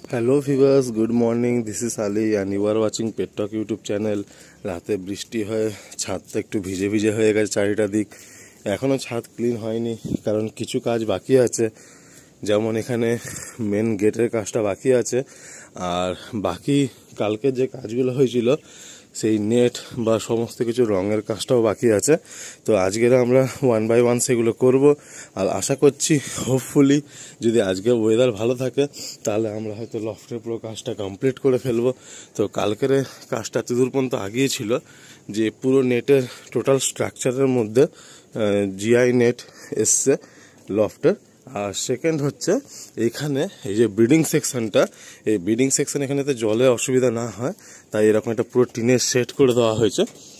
Hello viewers, good morning. This is Ali and you are watching Pet Talk YouTube channel. রাতে বৃষ্টি হয়ে ছাদটা একটু ভিজে ভিজে হয়ে গেছে চারিটা দিক। এখনো ছাদ ক্লিন হয়নি কারণ কিছু কাজ বাকি আছে, যেমন এখানে মেন গেটের কাজটা বাকি আছে, আর বাকি কালকে যে কাজগুলো হয়েছিল সেই নেট বা সমস্ত কিছু রঙের কাজটাও বাকি আছে। তো আজকের আমরা 1 বাই 1 সেগুলো করব, আর আশা করছি হোপফুলি যদি আজকে ওয়েদার ভালো থাকে তাহলে আমরা হয়তো লফটের পুরো কাজটা কমপ্লিট করে ফেলবো। তো কালকের কাজটা এতদূর পর্যন্ত আগিয়েছিল যে পুরো নেটের টোটাল স্ট্রাকচারের মধ্যে জিআই নেট এসছে লফটের। আর সেকেন্ড হচ্ছে এইখানে এই যে ব্রিডিং সেকশনটা, এই ব্রিডিং সেকশন এখানেতে জলে অসুবিধা না হয় তাই এরকম একটা পুরো টিনের সেট করে দেওয়া হয়েছে।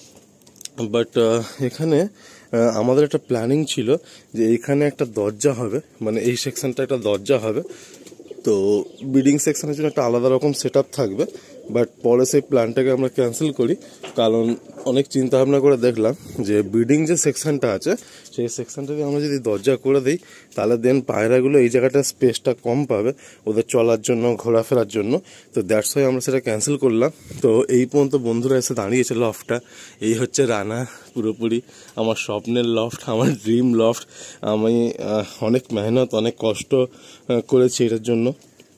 বাট এখানে আমাদের একটা প্ল্যানিং ছিল যে এইখানে একটা দরজা হবে, মানে এই সেকশনটা একটা দরজা হবে, তো ব্রিডিং সেকশনের জন্য একটা আলাদা রকম সেট আপ থাকবে। বাট পরে সেই প্ল্যানটাকে আমরা ক্যান্সেল করি, কারণ অনেক চিন্তা ভাবনা করে দেখলাম যে ব্রিডিং যে সেকশনটা আছে সেই সেকশনটাকে আমরা যদি দরজা করে দিই তাহলে দেন পায়রাগুলো এই জায়গাটা স্পেসটা কম পাবে ওদের চলার জন্য, ঘোরাফেরার জন্য। তো দ্যাটস ওয়াই আমরা সেটা ক্যান্সেল করলাম। তো এই পর্যন্ত বন্ধুরা এসে দাঁড়িয়েছে লফটটা, এই হচ্ছে রানা, পুরোপুরি আমার স্বপ্নের লফট, আমার ড্রিম লফট। আমি অনেক মেহনত, অনেক কষ্ট করেছি এটার জন্য।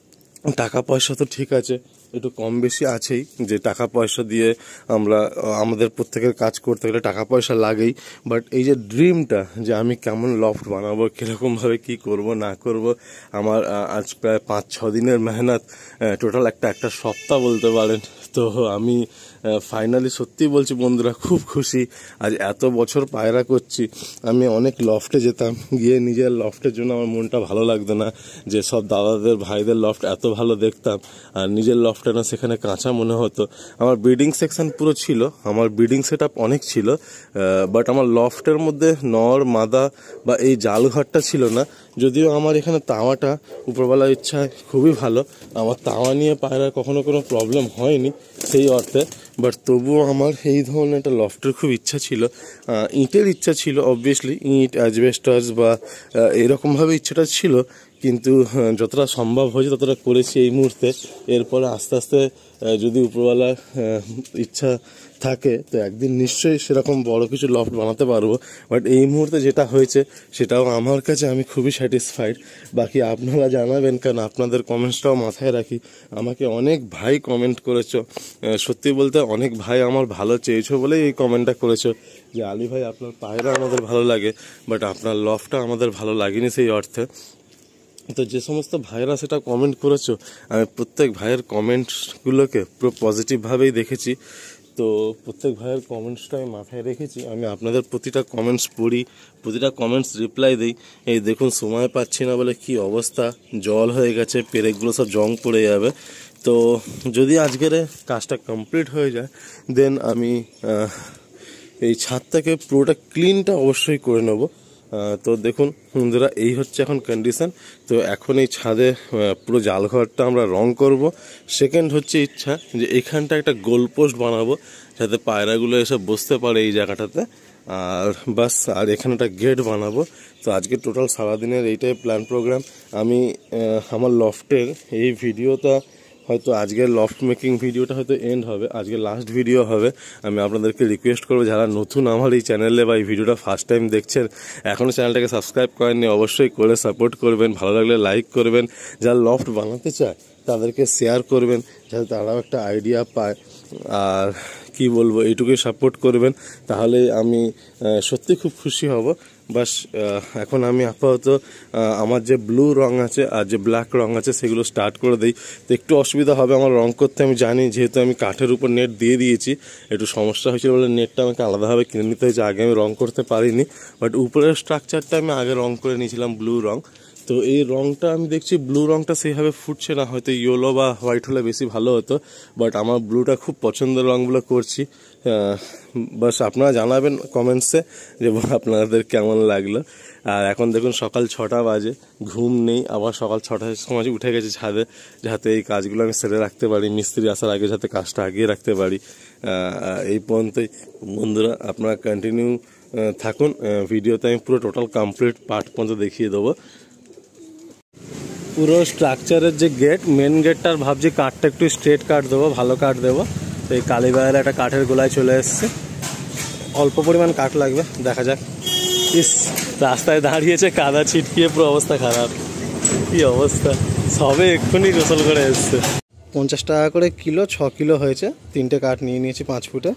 টাকা পয়সা তো ঠিক আছে, একটু কম বেশি আছেই, যে টাকা পয়সা দিয়ে আমরা আমাদের প্রত্যেকের কাজ করতে গেলে টাকা পয়সা লাগেই। বাট এই যে ড্রিমটা যে আমি কেমন লফট বানাবো, কীরকমভাবে কী করব না করব, আমার আজ প্রায় 5-6 দিনের মেহনত, টোটাল একটা সপ্তাহ বলতে পারেন। তো আমি ফাইনালি সত্যি বলছি বন্ধুরা খুব খুশি। আজ এত বছর পায়রা করছি, আমি অনেক লফটে যেতাম, গিয়ে নিজের লফটের জন্য আমার মনটা ভালো লাগতো না, যে সব দাদাদের ভাইদের লফট এত ভালো দেখতাম আর নিজের লফটে না সেখানে কাঁচা মনে হতো। আমার ব্রিডিং সেকশন পুরো ছিল, আমার ব্রিডিং সেট আপ অনেক ছিল, বাট আমার লফটের মধ্যে নর মাদা বা এই জালঘরটা ছিল না। যদিও আমার এখানে তাওয়াটা উপরবেলার ইচ্ছায় খুবই ভালো, আমার তাওয়া নিয়ে পায়রার কখনো কোনো প্রবলেম হয়নি সেই অর্থে। বাট তবুও আমার এই ধরনের একটা লফটের খুব ইচ্ছা ছিল, ইটের ইচ্ছা ছিল, অবভিয়াসলি ইট অ্যাজবেস্টাস বা এরকমভাবে ইচ্ছাটা ছিল, কিন্তু যতটা সম্ভব হয়েছে ততটা করেছি এই মুহূর্তে। এরপরে আস্তে আস্তে যদি উপরওয়ালা ইচ্ছা থাকে তো একদিন নিশ্চয়ই সেরকম বড় কিছু লফট বানাতে পারবো। বাট এই মুহূর্তে যেটা হয়েছে সেটাও আমার কাছে আমি খুবই স্যাটিসফাইড। বাকি আপনারা জানাবেন, কারণ আপনাদের কমেন্টসটাও মাথায় রাখি। আমাকে অনেক ভাই কমেন্ট করেছো, সত্যি বলতে অনেক ভাই আমার ভালো চেয়েছো বলেই এই কমেন্টটা করেছো যে আলী ভাই আপনার পায়রা আমাদের ভালো লাগে, বাট আপনার লফটটা আমাদের ভালো লাগেনি সেই অর্থে। তো যে সমস্ত ভাইরা সেটা কমেন্ট করেছো, আমি প্রত্যেক ভাইয়ের কমেন্টসগুলোকে পুরো পজিটিভভাবেই দেখেছি। তো প্রত্যেক ভাইয়ের কমেন্টসটা আমি মাথায় রেখেছি, আমি আপনাদের প্রতিটা কমেন্টস পড়ি, প্রতিটা কমেন্টস রিপ্লাই দিই। এই দেখুন সময় পাচ্ছি না বলে কি অবস্থা, জল হয়ে গেছে, পেরেকগুলো সব জং পড়ে যাবে। তো যদি আজকের কাজটা কমপ্লিট হয়ে যায় দেন আমি এই ছাদটাকে পুরোটা ক্লিনটা অবশ্যই করে নেব। তো দেখুন বন্ধুরা, এই হচ্ছে এখন কন্ডিশন। তো এখন এই ছাদে পুরো জালঘরটা আমরা রং করব। সেকেন্ড হচ্ছে ইচ্ছা যে এখানটা একটা গোলপোস্ট বানাবো যাতে পায়রাগুলো এসে বসতে পারে এই জায়গাটাতে, আর বাস, আর এখানে একটা গেট বানাবো। তো আজকে টোটাল সারাদিনের এইটাই প্ল্যান প্রোগ্রাম। আমি আমার লফটের এই ভিডিওটা হয়তো আজকের লফট মেকিং ভিডিওটা হয়তো এন্ড হবে, আজকে লাস্ট ভিডিও হবে। আমি আপনাদেরকে রিকোয়েস্ট করবো যারা নতুন আমার এই চ্যানেলে বা এই ভিডিওটা ফার্স্ট টাইম দেখছেন, এখনও চ্যানেলটাকে সাবস্ক্রাইব করেননি, অবশ্যই করে সাপোর্ট করবেন, ভালো লাগলে লাইক করবেন, যারা লফট বানাতে চায় তাদেরকে শেয়ার করবেন যাতে তারাও একটা আইডিয়া পায়। আর কি বলবো, এইটুকুই সাপোর্ট করবেন, তাহলে আমি সত্যি খুব খুশি হব। বাস এখন আমি আপাতত আমার যে ব্লু রং আছে আর যে ব্ল্যাক রং আছে সেগুলো স্টার্ট করে দিই। তো একটু অসুবিধা হবে আমার রং করতে, আমি জানি, যেহেতু আমি কাঠের উপর নেট দিয়ে দিয়েছি, একটু সমস্যা হয়েছিল বলে নেটটা আমাকে আলাদাভাবে কিনে নিতে হয়েছে, আগে আমি রং করতে পারিনি। বাট উপরের স্ট্রাকচারটা আমি আগে রং করে নিয়েছিলাম ব্লু রং। তো এই রংটা আমি দেখছি ব্লু রংটা সেইভাবে ফুটছে না, হয়তো ইয়েলো বা হোয়াইট হলে বেশি ভালো হতো, বাট আমার ব্লুটা খুব পছন্দের রঙগুলো করছি। বাস আপনারা জানাবেন কমেন্টসে যে আপনাদের কেমন লাগলো। আর এখন দেখুন সকাল 6টা বাজে, ঘুম নেই, আবার সকাল 6টার সময় উঠে গেছে ছাদে, যাতে এই কাজগুলো আমি সেরে রাখতে পারি, মিস্ত্রি আসার আগে যাতে কাজটা আগিয়ে রাখতে পারি। এই পর্যন্তই বন্ধুরা, আপনারা কন্টিনিউ থাকুন ভিডিওতে, আমি পুরো টোটাল কমপ্লিট পার্ট পর্যন্ত দেখিয়ে দেবো। পুরো স্ট্রাকচারের যে গেট, মেন গেটটার ভাবছি কাঠটা একটু স্ট্রেট কাঠ দেবো, ভালো কাঠ দেবো। তো এই কালীবাজারে একটা কাঠের গোলায় চলে এসছে, অল্প পরিমাণ কাঠ লাগবে, দেখা যাক। ইস, রাস্তায় দাঁড়িয়েছে কাদা ছিটকিয়ে পুরো অবস্থা খারাপ, কি অবস্থা। সবে এক্ষুনি গোসল করে এসছে। 50 টাকা করে কিলো, 6 কিলো হয়েছে। 3টে কাঠ নিয়ে নিয়েছি 5 ফুটে।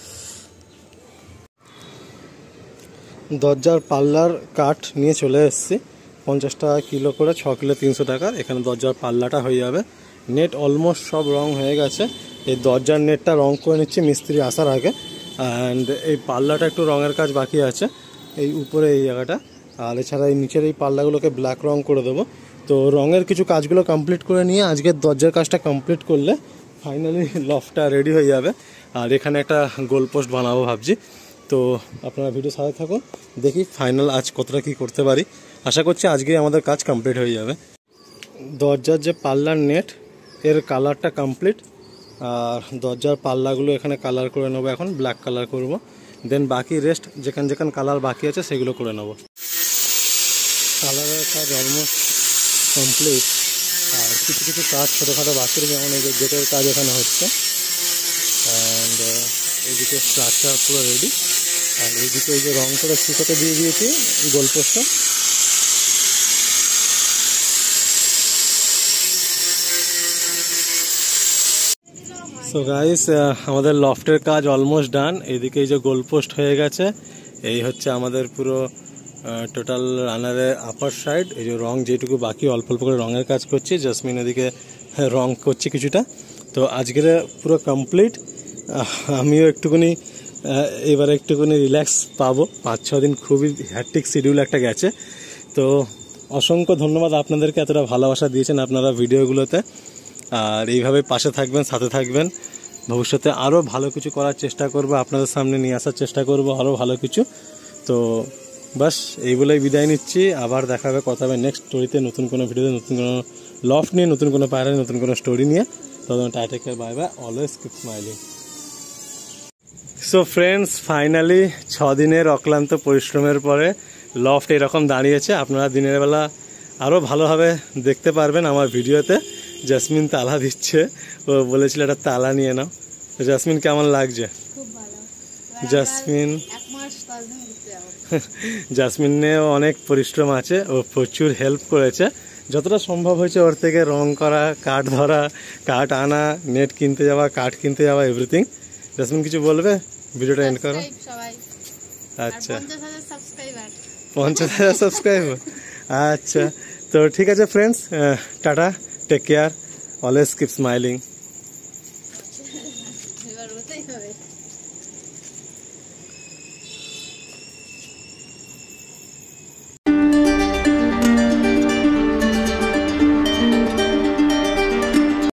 দরজার পাল্লার কাঠ নিয়ে চলে এসেছি, 50 টাকা কিলো করে, 6 কিলো 300 টাকা। এখানে দরজার পাল্লাটা হয়ে যাবে। নেট অলমোস্ট সব রং হয়ে গেছে। এই দরজার নেটটা রং করে নিচ্ছি মিস্ত্রি আসার আগে। অ্যান্ড এই পাল্লাটা একটু রঙের কাজ বাকি আছে, এই উপরে এই জায়গাটা। আর এছাড়া এই নিচের এই পাল্লাগুলোকে ব্ল্যাক রং করে দেবো। তো রঙের কিছু কাজগুলো কমপ্লিট করে নিয়ে আজকের দরজার কাজটা কমপ্লিট করলে ফাইনালি লফটটা রেডি হয়ে যাবে। আর এখানে একটা গোল পোস্ট বানাবো ভাবছি। তো আপনারা ভিডিও সাথে থাকুন, দেখি ফাইনাল আজ কতটা কী করতে পারি। আশা করছি আজকেই আমাদের কাজ কমপ্লিট হয়ে যাবে। দরজার যে পাল্লার নেট, এর কালারটা কমপ্লিট। আর দরজার পাল্লাগুলো এখানে কালার করে নেবো, এখন ব্ল্যাক কালার করব। দেন বাকি রেস্ট যেখানে যেখানে কালার বাকি আছে সেগুলো করে নেব। কালারের কাজ অলমোস্ট কমপ্লিট। আর কিছু কিছু কাজ ছোটোখাটো বাকি, যেমন এই যে গেটের কাজ এখানে হচ্ছে। অ্যান্ড এইদিকে স্ট্রাকচার পুরো রেডি। আর এইদিকে এই যে রং করে সুতোতে দিয়ে দিয়েছি গোলপোস্টটা। সো গাইস, আমাদের লফটের কাজ অলমোস্ট ডান। এইদিকে এই যে গোলপোস্ট হয়ে গেছে। এই হচ্ছে আমাদের পুরো টোটাল রানারের আপার সাইড। এই যে রং যেটুকু বাকি, অল্প অল্প করে রঙের কাজ করছি। জাসমিন এদিকে রং করছি কিছুটা। তো আজকের পুরো কমপ্লিট। আমিও একটুখানি এবারে একটুখানি রিল্যাক্স পাবো। 5-6 দিন খুবই হ্যাট্রিক শিডিউল একটা গেছে। তো অসংখ্য ধন্যবাদ আপনাদেরকে, এতটা ভালোবাসা দিয়েছেন আপনারা ভিডিওগুলোতে। আর এইভাবে পাশে থাকবেন, সাথে থাকবেন। ভবিষ্যতে আরও ভালো কিছু করার চেষ্টা করব, আপনাদের সামনে নিয়ে আসার চেষ্টা করব আরও ভালো কিছু। তো বাস এই বলেই বিদায় নিচ্ছি। আবার দেখা হবে, কথা হবে নেক্সট স্টোরিতে, নতুন কোনো ভিডিওতে, নতুন কোনো লফট নিয়ে, নতুন কোনো পায়রা, নতুন কোনো স্টোরি নিয়ে। তখন tata, care, bye bye, always keep smiling. So friends, finally 6 দিনের অক্লান্ত পরিশ্রমের পরে লফট এরকম দাঁড়িয়েছে। আপনারা দিনের বেলা আরও ভালোভাবে দেখতে পারবেন আমার ভিডিওতে। জাসমিন তালা দিচ্ছে, ও বলেছিল একটা তালা নিয়ে নাও। জাসমিন কেমন লাগছে? জাসমিনেও অনেক পরিশ্রম আছে, ও প্রচুর হেল্প করেছে। যতটা সম্ভব হয়েছে ওর থেকে রং করা, কাঠ ধরা, কাঠ আনা, নেট কিনতে যাওয়া, কাঠ কিনতে যাওয়া, এভরিথিং। জাসমিন কিছু বলবে? ভিডিওটা এন্ড করো। আচ্ছা, 50,000 সাবস্ক্রাইবার। আচ্ছা, তো ঠিক আছে friends, tata, take care, always keep smiling.